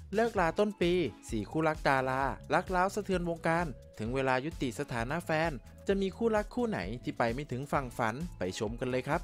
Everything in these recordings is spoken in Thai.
เลิกลาต้นปี4คู่รักดารารักร้าวสะเทือนวงการถึงเวลายุติสถานะแฟนจะมีคู่รักคู่ไหนที่ไปไม่ถึงฝั่งฝันไปชมกันเลยครับ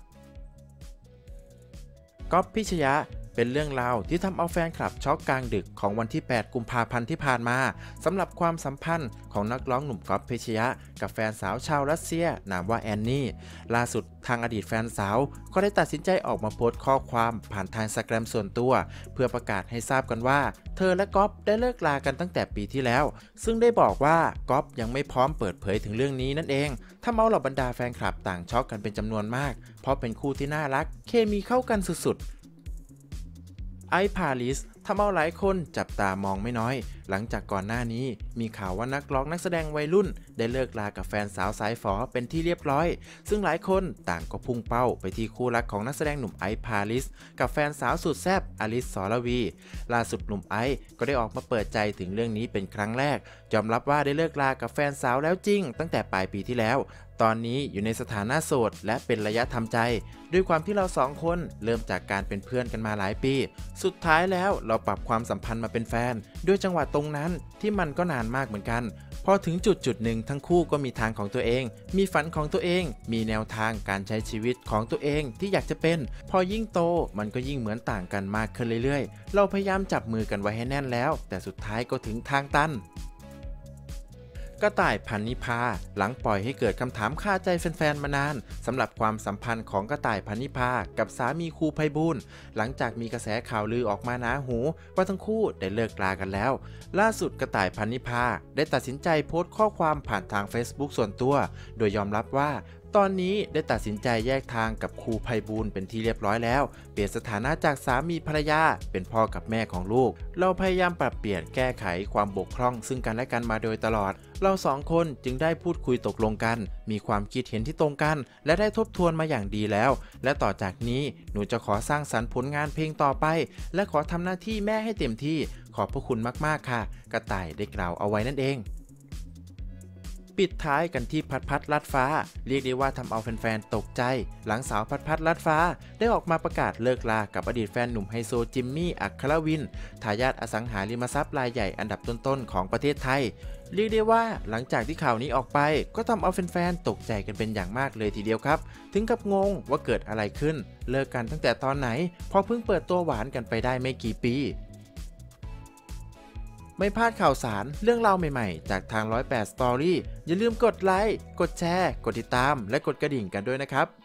ก๊อฟพิชยะเป็นเรื่องราวที่ทำเอาแฟนคลับช็อกกลางดึกของวันที่8กุมภาพันธ์ที่ผ่านมาสำหรับความสัมพันธ์ของนักร้องหนุ่มก๊อฟพิชยะกับแฟนสาวชาวรัสเซียนามว่าแอนนี่ล่าสุดทางอดีตแฟนสาวก็ได้ตัดสินใจออกมาโพสต์ข้อความผ่านทางInstagramส่วนตัวเพื่อประกาศให้ทราบกันว่าเธอและก๊อฟได้เลิกลากันตั้งแต่ปีที่แล้วซึ่งได้บอกว่าก๊อฟยังไม่พร้อมเปิดเผยถึงเรื่องนี้นั่นเองทำเอาเหล่าบรรดาแฟนคลับต่างช็อกกันเป็นจำนวนมากเพราะเป็นคู่ที่น่ารักเคมีเข้ากันสุดๆไอซ์ พาริสทำเอาหลายคนจับตามองไม่น้อยหลังจากก่อนหน้านี้มีข่าวว่านักร้องนักแสดงวัยรุ่นได้เลิกลากับแฟนสาวสายฝอเป็นที่เรียบร้อยซึ่งหลายคนต่างก็พุ่งเป้าไปที่คู่รักของนักแสดงหนุ่มไอซ์ พาริสกับแฟนสาวสุดแซ่บอลิส สรวีล่าสุดหนุ่มไอซ์ก็ได้ออกมาเปิดใจถึงเรื่องนี้เป็นครั้งแรกยอมรับว่าได้เลิกลากับแฟนสาวแล้วจริงตั้งแต่ปลายปีที่แล้วตอนนี้อยู่ในสถานะโสดและเป็นระยะทำใจด้วยความที่เราสองคนเริ่มจากการเป็นเพื่อนกันมาหลายปีสุดท้ายแล้วเราปรับความสัมพันธ์มาเป็นแฟนด้วยจังหวะตรงนั้นที่มันก็นานมากเหมือนกันพอถึงจุดหนึ่งทั้งคู่ก็มีทางของตัวเองมีฝันของตัวเองมีแนวทางการใช้ชีวิตของตัวเองที่อยากจะเป็นพอยิ่งโตมันก็ยิ่งเหมือนต่างกันมากขึ้นเรื่อยๆเราพยายามจับมือกันไว้ให้แน่นแล้วแต่สุดท้ายก็ถึงทางตันกระต่าย พันนิพาหลังปล่อยให้เกิดคำถามคาใจแฟนๆมานานสำหรับความสัมพันธ์ของกระต่าย พันนิพากับสามีครูไพบูลย์หลังจากมีกระแสข่าวลือออกมาหนาหูว่าทั้งคู่ได้เลิกลากันแล้วล่าสุดกระต่าย พันนิพาได้ตัดสินใจโพสต์ข้อความผ่านทาง Facebook ส่วนตัวโดยยอมรับว่าตอนนี้ได้ตัดสินใจแยกทางกับครูไพบูลย์เป็นที่เรียบร้อยแล้วเปลี่ยนสถานะจากสามีภรรยาเป็นพ่อกับแม่ของลูกเราพยายามปรับเปลี่ยนแก้ไขความบกพร่องซึ่งกันและกันมาโดยตลอดเราสองคนจึงได้พูดคุยตกลงกันมีความคิดเห็นที่ตรงกันและได้ทบทวนมาอย่างดีแล้วและต่อจากนี้หนูจะขอสร้างสรรค์ผลงานเพลงต่อไปและขอทำหน้าที่แม่ให้เต็มที่ขอบพระคุณมากๆค่ะกระต่ายได้กล่าวเอาไว้นั่นเองปิดท้ายกันที่พัดพัดลัดฟ้าเรียกได้ว่าทำเอาแฟนๆตกใจหลังสาวพัดพัดลัดฟ้าได้ออกมาประกาศเลิกลากับอดีตแฟนหนุ่มไฮโซจิมมี่อัครวินทายาทอสังหาริมทรัพย์รายใหญ่อันดับต้นๆของประเทศไทยเรียกได้ว่าหลังจากที่ข่าวนี้ออกไปก็ทำเอาแฟนๆตกใจกันเป็นอย่างมากเลยทีเดียวครับถึงกับงงว่าเกิดอะไรขึ้นเลิกกันตั้งแต่ตอนไหนพอเพิ่งเปิดตัวหวานกันไปได้ไม่กี่ปีไม่พลาดข่าวสารเรื่องราวใหม่ๆจากทาง108 Story อย่าลืมกดไลค์กดแชร์กดติดตามและกดกระดิ่งกันด้วยนะครับ